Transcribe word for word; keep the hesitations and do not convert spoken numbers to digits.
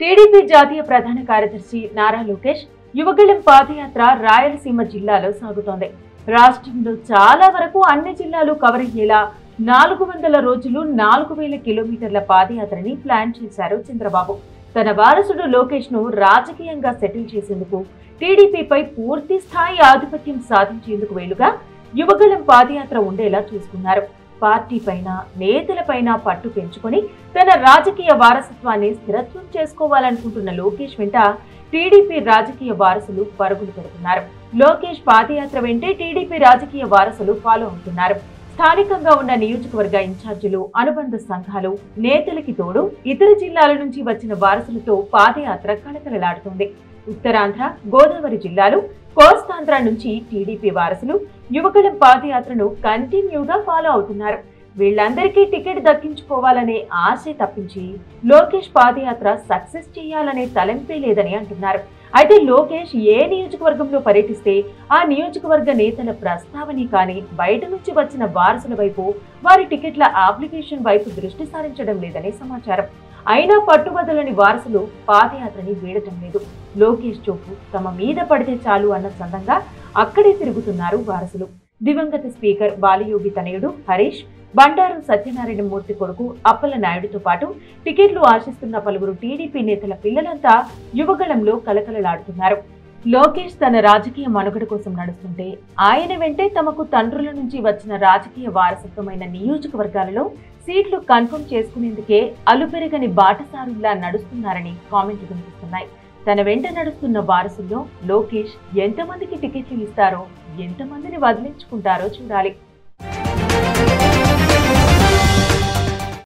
TDP జాతీయ ప్రధాన కార్యదర్శి నారా లోకేష్ యువగళం పాదయాత్ర రాయలసీమ జిల్లాలో సాగుతోంది. రాష్ట్రంలో చాలా వరకు అన్ని జిల్లాలు కవర్ అయ్యేలా నాలుగు వందల రోజులు నాలుగు వేల కిలోమీటర్ల పాదయాత్రని ప్లాన్ చేశారు చంద్రబాబు. తన వారసుడు లోకేష్ ను రాజకీయంగా సెటిల్ చేసేందుకు టీడీపీపై పూర్తి స్థాయి ఆధిపత్యం సాధించేందుకు వీలుగా యువగళం పాదయాత్ర ఉండేలా చూసుకున్నారు. పార్టీ పైన నేతలపైన పట్టు పెంచుకొని తన రాజకీయ వారసత్వాన్ని స్థిరత్వం చేసుకోవాలనుకుంటున్న లోకేష్ వెంట టీడీపీ రాజకీయ వారసులు పరుగులు పెడుతున్నారు. లోకేష్ పాదయాత్ర వెంటే టీడీపీ రాజకీయ వారసులు ఫాలో అవుతున్నారు. స్థానికంగా ఉన్న నియోజకవర్గ ఇన్ఛార్జీలు, అనుబంధ సంఘాలు, నేతలకి తోడు ఇతర జిల్లాల నుంచి వచ్చిన వారసులతో పాదయాత్ర కళకళలాడుతుంది. ఉత్తరాంధ్ర, గోదావరి జిల్లాలు, కోస్తాంధ్ర నుంచి టీడీపీ వారసులు యువగళం పాదయాత్రను కంటిన్యూగా ఫాలో అవుతున్నారు. వీళ్ళందరికీ టికెట్ దక్కించుకోవాలనే ఆశే తప్పించి లోకేష్ పాదయాత్ర సక్సెస్ చేయాలనే తలంపే లేదని అంటున్నారు. అయితే లోకేష్ ఏ నియోజకవర్గంలో పర్యటిస్తే ఆ నియోజకవర్గ నేతల ప్రస్తావన కానీ బయట నుంచి వచ్చిన వారసుల వైపు, వారి టికెట్ల అప్లికేషన్ వైపు దృష్టి సారించడం లేదనే సమాచారం. అయినా పట్టుబదలని వారసులు పాదయాత్రని వీడటం లేదు. లోకేష్ చూపు తమ మీద పడితే చాలు అన్న చందంగా అక్కడే తిరుగుతున్నారు వారసులు. దివంగత స్పీకర్ బాలయోగి తనయుడు హరీష్, బండారు సత్యనారాయణ మూర్తి కొడుకు అప్పల నాయుడుతో పాటు టికెట్లు ఆశిస్తున్న పలువురు టీడీపీ నేతల పిల్లలంతా యువగళంలో కలకలలాడుతున్నారు. లోకేష్ తన రాజకీయ మనుగడ కోసం నడుస్తుంటే ఆయన వెంటే తమకు తండ్రుల నుంచి వచ్చిన రాజకీయ వారసత్వమైన నియోజకవర్గాలలో సీట్లు కన్ఫర్మ్ చేసుకునేందుకే అలుపెరగని బాటసారుల్లా నడుస్తున్నారని కామెంట్లు వినిపిస్తున్నాయి. తన వెంట నడుస్తున్న వారసుల్లో లోకేష్ ఎంతమందికి టికెట్లు ఇస్తారో, ఎంతమందిని వదిలించుకుంటారో చూడాలి.